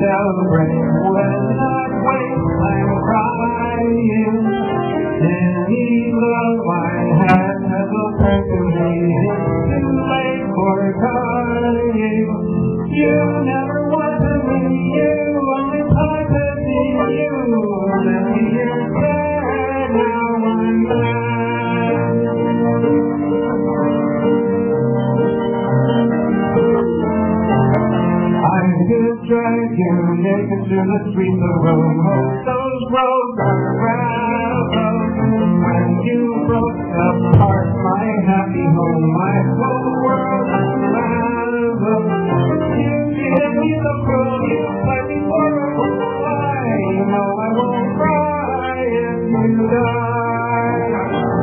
celebrate when not wait, I'm crying. Any love I had will turn to me. It's too late for crying. You never wanted me, you only wanted me, you left me here sad, now I'm mad. I could drag you naked to the streets of Rome. Those roads are gravel. When you broke apart my happy home, my whole world unraveled. You gave me the proof, you played me for a fool. I know I won't cry if you die.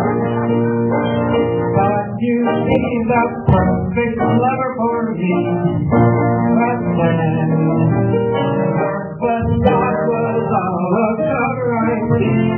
But you see the perfect lover for me. But then, but that was all a cover, I see.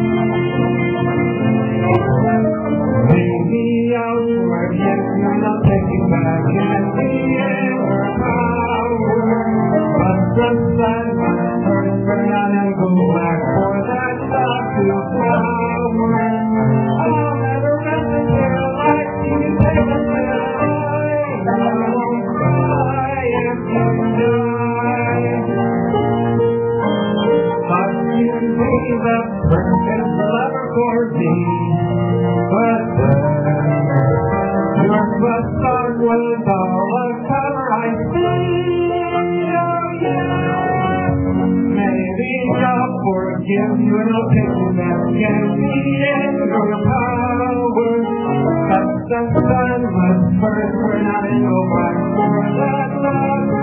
Maybe I'll forget you, not taking back in the air power. But the sun must first burn out and go back for that love to flower. I'll never message your life, you can take it away. I won't cry if you die. But you be the perfect lover for me. But then, your facade was all a cover, I see. Oh yeah. Maybe I'll forgive you and I'll take you back and be in your power. But the sun must first burn out and go back for that love.